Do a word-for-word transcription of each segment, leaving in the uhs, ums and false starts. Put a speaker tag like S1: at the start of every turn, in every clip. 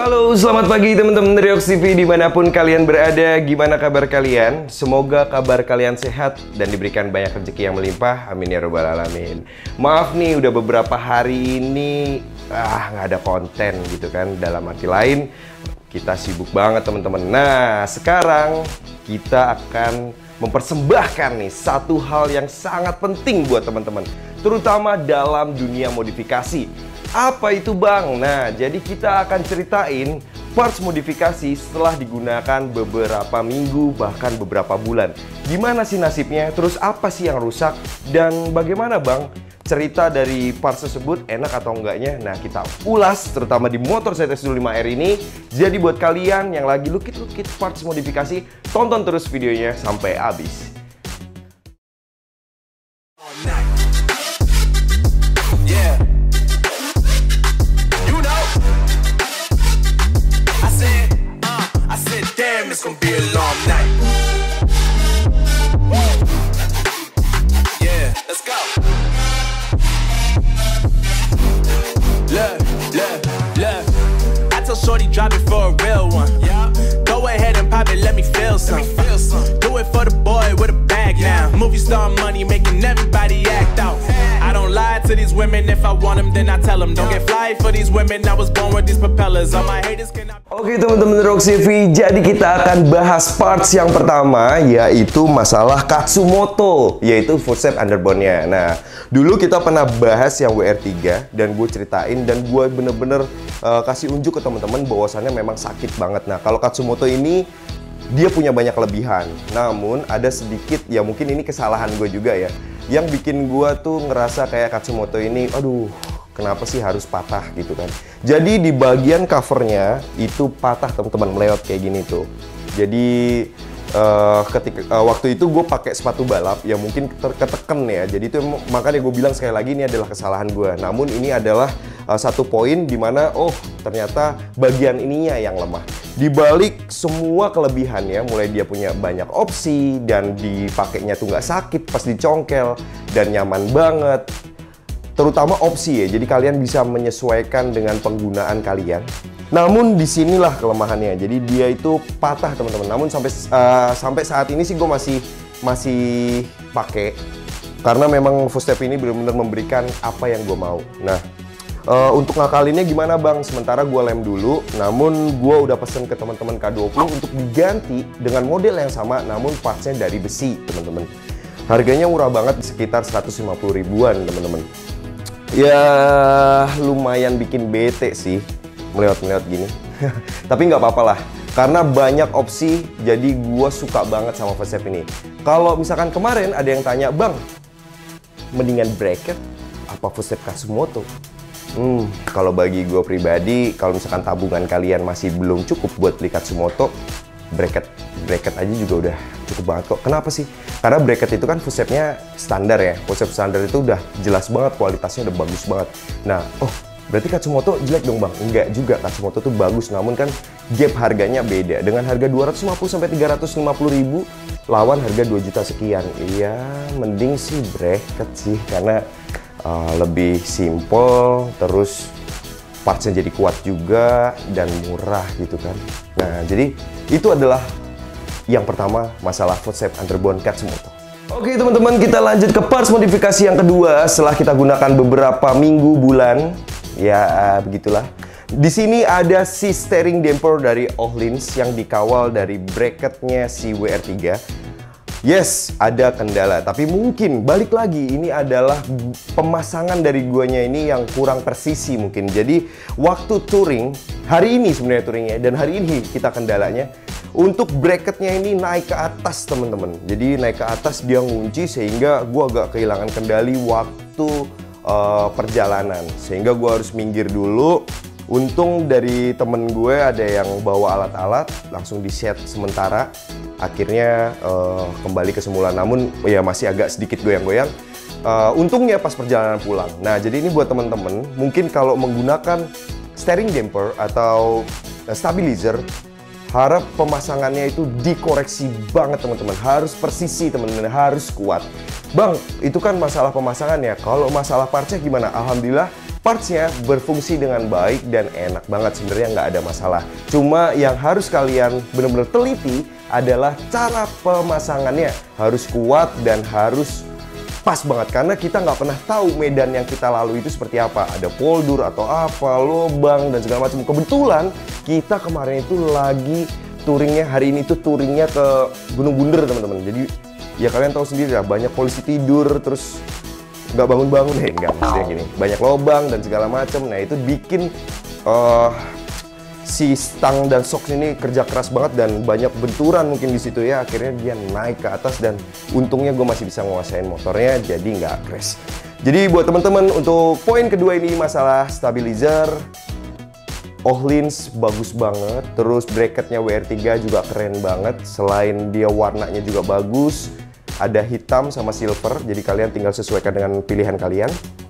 S1: Halo, selamat pagi teman-teman Riox T V dimanapun kalian berada. Gimana kabar kalian? Semoga kabar kalian sehat dan diberikan banyak rezeki yang melimpah. Amin ya robbal alamin. Maaf nih, udah beberapa hari ini ah nggak ada konten gitu kan. Dalam arti lain, kita sibuk banget teman-teman. Nah, sekarang kita akan mempersembahkan nih satu hal yang sangat penting buat teman-teman, terutama dalam dunia modifikasi. Apa itu bang? Nah, jadi kita akan ceritain parts modifikasi setelah digunakan beberapa minggu bahkan beberapa bulan. Gimana sih nasibnya? Terus apa sih yang rusak? Dan bagaimana bang cerita dari parts tersebut enak atau enggaknya? Nah, kita ulas terutama di motor Z X dua puluh lima R ini. Jadi buat kalian yang lagi lukit-lukit parts modifikasi, tonton terus videonya sampai habis.
S2: It's gonna be a long night. Yeah, let's go. Look, look, look. I tell Shorty drop it for a real one. Yeah. Go ahead and pop it, let me feel some. Feel some. Do it for the boy with a bag now. Movie star money making everybody act out. I don't lie to these women, if I want them then I tell them. Don't get fly for these women, I was born with these propellers. All my haters cannot.
S1: Oke teman-teman Riox T V, jadi kita akan bahas parts yang pertama, yaitu masalah Katsumoto, yaitu footstep underbone-nya. Nah, dulu kita pernah bahas yang W R tiga dan gue ceritain dan gue bener-bener uh, kasih unjuk ke teman-teman bahwasannya memang sakit banget. Nah, kalau Katsumoto ini dia punya banyak kelebihan, namun ada sedikit ya mungkin ini kesalahan gue juga ya, yang bikin gue tuh ngerasa kayak Katsumoto ini, aduh, kenapa sih harus patah gitu kan. Jadi di bagian covernya itu patah teman-teman, melewat kayak gini tuh. Jadi uh, ketika uh, waktu itu gue pakai sepatu balap ya mungkin keteken ya. Jadi itu makanya gue bilang sekali lagi ini adalah kesalahan gue. Namun ini adalah uh, satu poin dimana oh ternyata bagian ininya yang lemah. Di balik semua kelebihannya, mulai dia punya banyak opsi dan dipakainya tuh nggak sakit pas dicongkel dan nyaman banget. Terutama opsi ya, jadi kalian bisa menyesuaikan dengan penggunaan kalian. Namun disinilah kelemahannya, jadi dia itu patah teman-teman. Namun sampai uh, sampai saat ini sih gue masih masih pakai karena memang footstep ini benar-benar memberikan apa yang gue mau. Nah, uh, untuk ngakalinnya gimana bang? Sementara gue lem dulu, namun gue udah pesen ke teman-teman K dua puluh untuk diganti dengan model yang sama, namun partsnya dari besi teman-teman. Harganya murah banget, sekitar seratus lima puluh ribuan teman-teman. Ya lumayan bikin bete sih melewat-melewat gini. Tapi nggak apa-apa lah, karena banyak opsi. Jadi gue suka banget sama footstep ini. Kalau misalkan kemarin ada yang tanya, bang, mendingan bracket apa footstep Katsumoto? Hmm, kalau bagi gue pribadi, kalau misalkan tabungan kalian masih belum cukup buat beli Katsumoto, bracket bracket aja juga udah cukup banget kok. Kenapa sih? Karena bracket itu kan footstepnya standar ya. Footstep standar itu udah jelas banget, kualitasnya udah bagus banget. Nah, oh berarti Katsumoto jelek dong bang? Enggak juga, Katsumoto tuh bagus. Namun kan gap harganya beda. Dengan harga dua ratus lima puluh sampai tiga ratus lima puluh ribu lawan harga dua juta sekian. Iya, mending sih bracket sih karena uh, lebih simple, terus partsnya jadi kuat juga dan murah gitu kan. Nah, jadi itu adalah yang pertama, masalah footstep underbone Katsumoto. Oke teman-teman, kita lanjut ke parts modifikasi yang kedua setelah kita gunakan beberapa minggu, bulan. Ya, begitulah. Di sini ada si steering damper dari Öhlins yang dikawal dari bracketnya si W R tiga. Yes, ada kendala, tapi mungkin balik lagi ini adalah pemasangan dari guanya ini yang kurang presisi mungkin. Jadi waktu touring, hari ini sebenarnya touringnya dan hari ini kita kendalanya untuk bracketnya ini naik ke atas teman-teman. Jadi naik ke atas dia ngunci sehingga gua agak kehilangan kendali waktu uh, perjalanan. Sehingga gua harus minggir dulu. Untung dari temen gue ada yang bawa alat-alat, langsung di-set sementara. Akhirnya uh, kembali ke semula, namun ya masih agak sedikit goyang-goyang. Uh, untungnya pas perjalanan pulang. Nah, jadi ini buat teman-teman, mungkin kalau menggunakan steering damper atau uh, stabilizer, harap pemasangannya itu dikoreksi banget teman-teman. Harus presisi teman-teman, harus kuat. Bang, itu kan masalah pemasangan ya. Kalau masalah partsnya gimana? Alhamdulillah partsnya berfungsi dengan baik dan enak banget, sebenarnya nggak ada masalah. Cuma yang harus kalian benar-benar teliti adalah cara pemasangannya. Harus kuat dan harus pas banget, karena kita nggak pernah tahu medan yang kita lalui itu seperti apa. Ada poldur atau apa, lubang dan segala macam. Kebetulan kita kemarin itu lagi touringnya, hari ini tuh touringnya ke Gunung Bunder teman-teman. Jadi ya kalian tahu sendiri lah, banyak polisi tidur terus nggak bangun-bangun, eh nggak maksudnya gini, banyak lubang dan segala macam. Nah itu bikin uh, si stang dan shock ini kerja keras banget dan banyak benturan mungkin di situ ya. Akhirnya dia naik ke atas dan untungnya gue masih bisa nguasain motornya jadi nggak crash. Jadi buat teman-teman untuk poin kedua ini masalah stabilizer, Öhlins bagus banget, terus bracketnya W R tiga juga keren banget. Selain dia warnanya juga bagus, ada hitam sama silver, jadi kalian tinggal sesuaikan dengan pilihan kalian.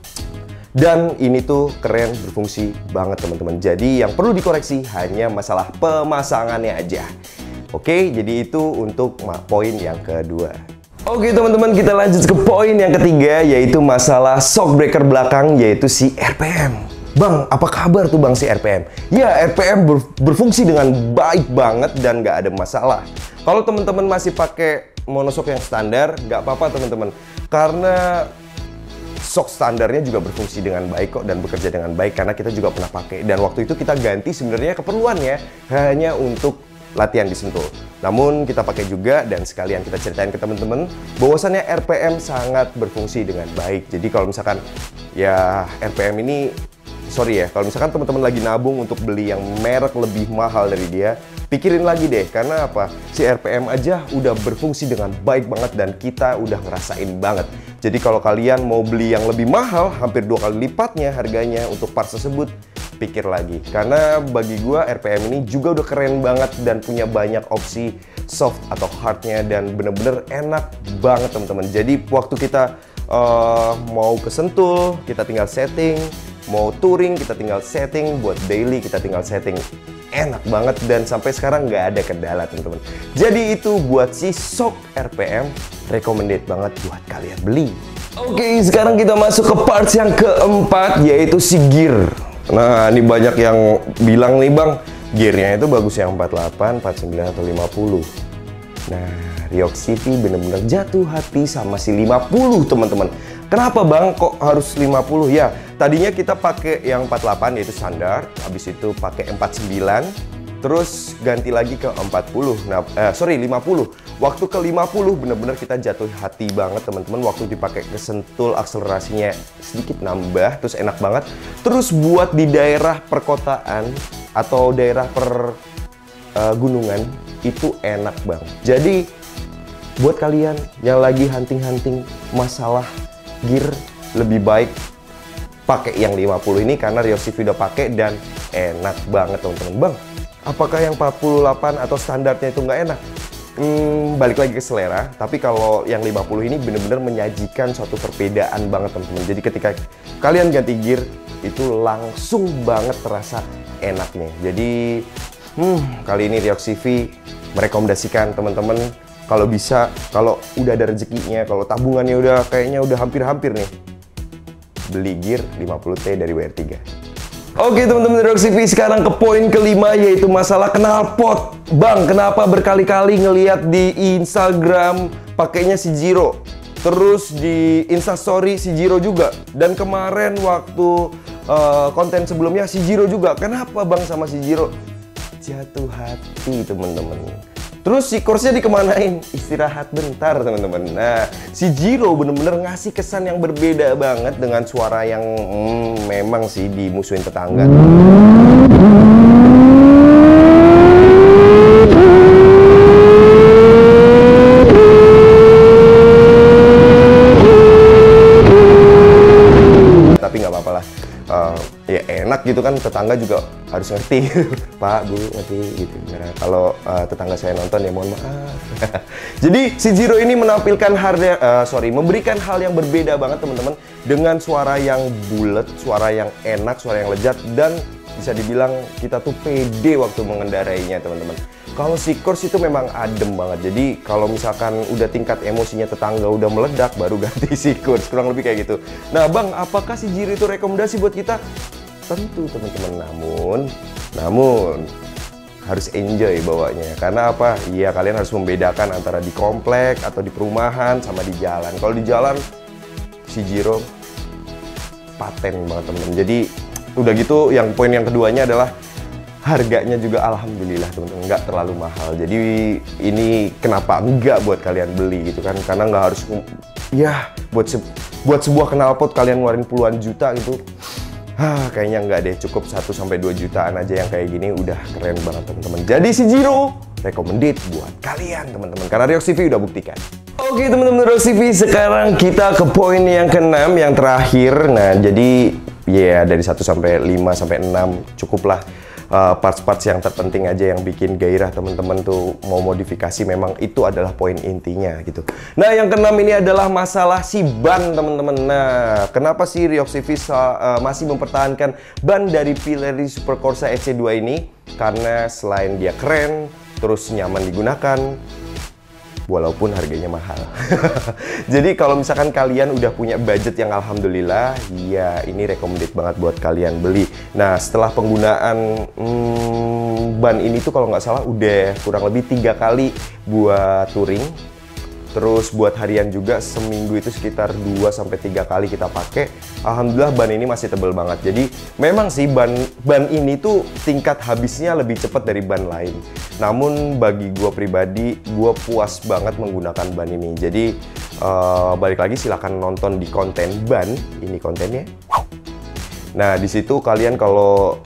S1: Dan ini tuh keren, berfungsi banget teman-teman. Jadi yang perlu dikoreksi hanya masalah pemasangannya aja. Oke, jadi itu untuk poin yang kedua. Oke teman-teman, kita lanjut ke poin yang ketiga, yaitu masalah shock breaker belakang, yaitu si R P M. Bang, apa kabar tuh bang si R P M? Ya, R P M ber berfungsi dengan baik banget dan nggak ada masalah. Kalau teman-teman masih pakai monoshock yang standar, nggak apa-apa teman-teman. Karena shock standarnya juga berfungsi dengan baik kok dan bekerja dengan baik, karena kita juga pernah pakai. Dan waktu itu kita ganti sebenarnya keperluannya hanya untuk latihan di Sentul. Namun kita pakai juga dan sekalian kita ceritain ke teman-teman bahwasannya R P M sangat berfungsi dengan baik. Jadi kalau misalkan ya R P M ini sorry ya, kalau misalkan teman-teman lagi nabung untuk beli yang merek lebih mahal dari dia, pikirin lagi deh, karena apa? Si R P M aja udah berfungsi dengan baik banget dan kita udah ngerasain banget. Jadi kalau kalian mau beli yang lebih mahal, hampir dua kali lipatnya harganya untuk parts tersebut, pikir lagi. Karena bagi gua R P M ini juga udah keren banget dan punya banyak opsi soft atau hardnya dan bener-bener enak banget teman-teman. Jadi waktu kita uh, mau ke Sentul, kita tinggal setting. Mau touring kita tinggal setting, buat daily kita tinggal setting. Enak banget dan sampai sekarang nggak ada kendala teman-teman. Jadi itu buat si shock R P M, recommended banget buat kalian beli. Oke, sekarang kita masuk ke parts yang keempat, yaitu si gear. Nah, ini banyak yang bilang nih bang, gearnya itu bagus yang empat puluh delapan, empat puluh sembilan atau lima puluh. Nah, Ryox C V bener-bener jatuh hati sama si lima puluh teman-teman. Kenapa bang kok harus lima puluh? Ya, tadinya kita pakai yang empat puluh delapan yaitu standar, habis itu pakai empat puluh sembilan, terus ganti lagi ke empat puluh. Nah, eh, sorry lima puluh. Waktu ke lima puluh bener-bener kita jatuh hati banget teman-teman. Waktu dipakai ke Sentul akselerasinya sedikit nambah, terus enak banget. Terus buat di daerah perkotaan atau daerah pergunungan uh, itu enak bang. Jadi buat kalian yang lagi hunting-hunting masalah gear, lebih baik pakai yang lima puluh ini karena Ryox C V udah pakai dan enak banget teman-teman. Bang, apakah yang empat puluh delapan atau standarnya itu nggak enak? Hmm, balik lagi ke selera. Tapi kalau yang lima puluh ini bener-bener menyajikan suatu perbedaan banget teman-teman. Jadi ketika kalian ganti gear itu langsung banget terasa enaknya. Jadi hmm, kali ini Ryox C V merekomendasikan teman-teman, kalau bisa, kalau udah ada rezekinya, kalau tabungannya udah kayaknya udah hampir-hampir nih, beli gear lima puluh T dari W R tiga. Oke teman-teman Ryox C V, sekarang ke poin kelima, yaitu masalah knalpot. Bang, kenapa berkali-kali ngelihat di Instagram pakainya si Giro, terus di Instastory si Giro juga, dan kemarin waktu uh, konten sebelumnya si Giro juga. Kenapa bang sama si Giro? Jatuh hati teman-teman. Terus si course-nya dikemanain? Istirahat bentar teman-teman. Nah, si Giro bener-bener ngasih kesan yang berbeda banget dengan suara yang hmm, memang sih dimusuhin tetangga. Tapi nggak apa-apa lah. Uh, ya enak gitu kan, tetangga juga harus ngerti. Pak, Bu, ngerti gitu. Nah, kalau uh, tetangga saya nonton ya mohon maaf. Jadi si Giro ini menampilkan harga, uh, sorry, memberikan hal yang berbeda banget teman-teman, dengan suara yang bulat, suara yang enak, suara yang lezat, dan bisa dibilang kita tuh pede waktu mengendarainya teman-teman. Kalau Seacourse itu memang adem banget. Jadi kalau misalkan udah tingkat emosinya tetangga udah meledak, baru ganti Seacourse. Kurang lebih kayak gitu. Nah Bang, apakah si Giro itu rekomendasi buat kita? Tentu teman-teman. Namun, namun harus enjoy bawanya. Karena apa? Iya, kalian harus membedakan antara di komplek atau di perumahan sama di jalan. Kalau di jalan, si Giro paten banget teman-teman. Jadi udah gitu, yang poin yang keduanya adalah harganya juga alhamdulillah teman-teman, nggak terlalu mahal. Jadi ini kenapa enggak buat kalian beli gitu kan, karena nggak harus ya buat se buat sebuah knalpot kalian ngeluarin puluhan juta gitu. Hah, kayaknya nggak deh, cukup satu sampai dua jutaan aja yang kayak gini udah keren banget teman-teman. Jadi si Giro recommended buat kalian teman-teman, karena Ryox T V udah buktikan. Oke teman-teman Ryox T V, sekarang kita ke poin yang keenam, yang terakhir. Nah jadi ya yeah, dari satu sampai lima sampai enam cukuplah. Parts-parts uh, yang terpenting aja yang bikin gairah teman-teman tuh mau modifikasi, memang itu adalah poin intinya gitu. Nah yang keenam ini adalah masalah si ban teman-teman. Nah kenapa sih Ryox T V uh, masih mempertahankan ban dari Pirelli Super Corsa E C dua ini? Karena selain dia keren, terus nyaman digunakan, walaupun harganya mahal. Jadi kalau misalkan kalian udah punya budget yang alhamdulillah, ya ini recommended banget buat kalian beli. Nah setelah penggunaan hmm, ban ini tuh kalau nggak salah udah kurang lebih tiga kali buat touring. Terus buat harian juga seminggu itu sekitar dua sampai tiga kali kita pakai. Alhamdulillah ban ini masih tebel banget. Jadi memang sih ban ban ini tuh tingkat habisnya lebih cepat dari ban lain. Namun bagi gue pribadi, gue puas banget menggunakan ban ini. Jadi uh, balik lagi silahkan nonton di konten ban, ini kontennya. Nah di situ kalian kalau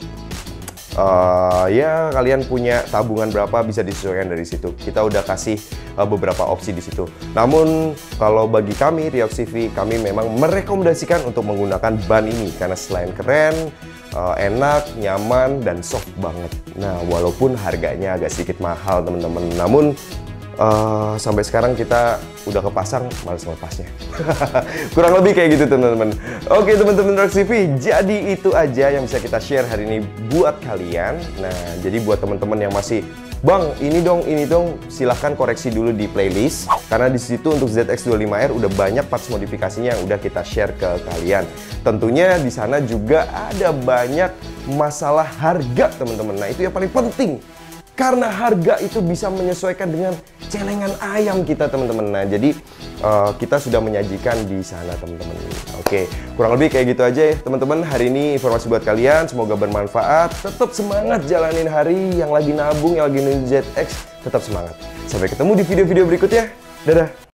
S1: Uh, ya kalian punya tabungan berapa bisa disesuaikan dari situ. Kita udah kasih uh, beberapa opsi di situ. Namun kalau bagi kami Ryox T V, kami memang merekomendasikan untuk menggunakan ban ini karena selain keren, uh, enak, nyaman, dan soft banget. Nah walaupun harganya agak sedikit mahal teman-teman, namun Uh, sampai sekarang kita udah kepasang, males melepasnya. Kurang lebih kayak gitu teman-teman. Oke teman-teman Ryox T V, jadi itu aja yang bisa kita share hari ini buat kalian. Nah jadi buat teman-teman yang masih, Bang ini dong, ini dong, silahkan koreksi dulu di playlist. Karena di situ untuk Z X dua puluh lima R udah banyak parts modifikasinya yang udah kita share ke kalian. Tentunya di sana juga ada banyak masalah harga teman-teman. Nah itu yang paling penting. Karena harga itu bisa menyesuaikan dengan celengan ayam kita teman-teman. Nah jadi uh, kita sudah menyajikan di sana teman-teman. Oke, kurang lebih kayak gitu aja ya teman-teman. Hari ini informasi buat kalian, semoga bermanfaat. Tetap semangat jalanin hari, yang lagi nabung, yang lagi nunggu Z X, tetap semangat. Sampai ketemu di video-video berikutnya. Dadah.